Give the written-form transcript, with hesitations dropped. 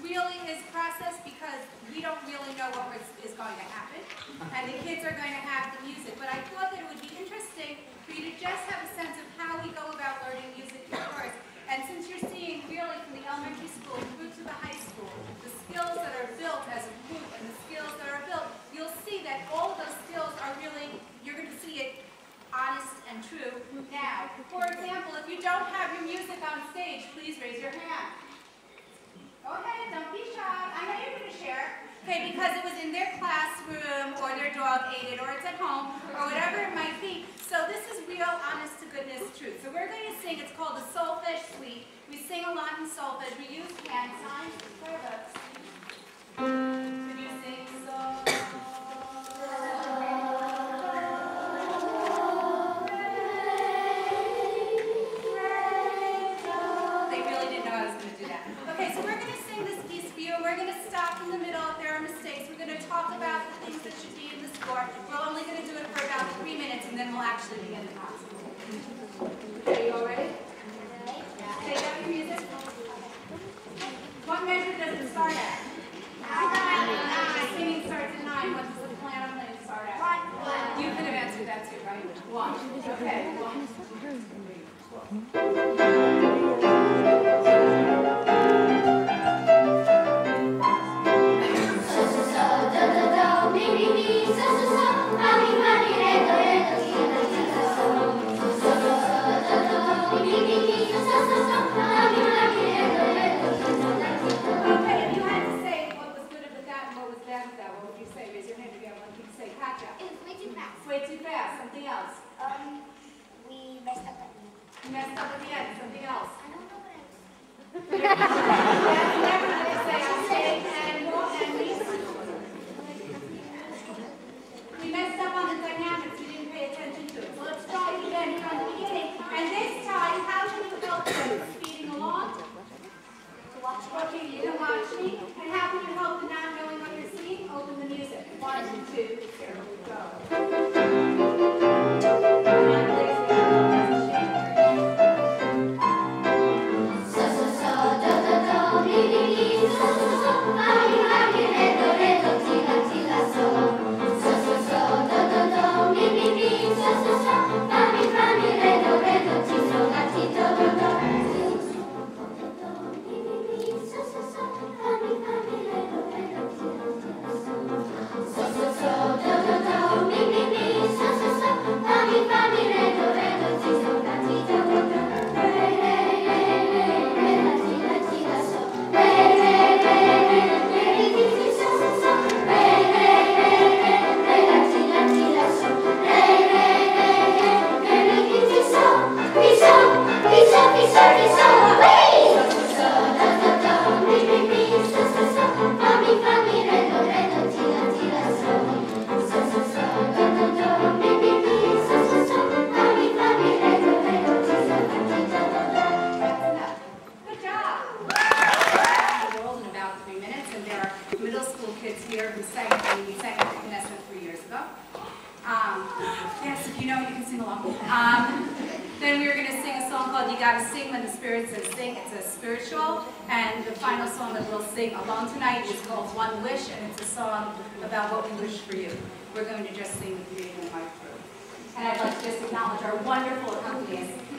really is processed because we don't really know what is going to happen, and the kids are going to have the music. But I thought that it would be interesting for you to just have a sense of how we go about learning music indoors. And since you're seeing really from the elementary school through to the high school, the skills that are built as a group and the skills that are built, you'll see that all of those skills are really, you're going to see it honest and true now. For example, if you don't have your music on stage, please raise your hand. Go ahead, don't be shy. I know you're going to share. Okay, because it was in their classroom, or their dog ate it, or it's at home, or whatever it might be. So this is real, honest to goodness truth. So we're going to sing, it's called the Solfege Suite. We sing a lot in solfege. We use hand signs for books. Could you sing sol? They really didn't know I was going to do that. Okay, so we're going to sing this piece for you, and we're going to stop in the middle if there are mistakes. We're going to talk about the things that should be in the score. We're only going to do it for about 3 minutes, and then we'll actually begin the concert. Okay, you all ready? Take out your music. What measure does it start at? 9. Singing starts at 9. What does the plan on playing start at? 1. You could have answered that too, right? 1. Okay, 1. Way too fast. Something else. We messed up at the end. You messed up at the end. Something else. I don't know what I was. That's never going to say on stage and we messed up on the dynamics. We didn't pay attention to it. So let's try it again from the beginning. And this time, how can you help them? Speeding along? Okay, you can watch me. And how can you help them not knowing what you're seeing? Open the music. 1, 2, here we go. Yes, if you know, you can sing along. Then we were going to sing a song called You Gotta Sing When the Spirit Says Sing. It's a spiritual, and the final song that we'll sing along tonight is called One Wish, and it's a song about what we wish for you. We're going to just sing the three of them right through. And I'd like to just acknowledge our wonderful accompanist,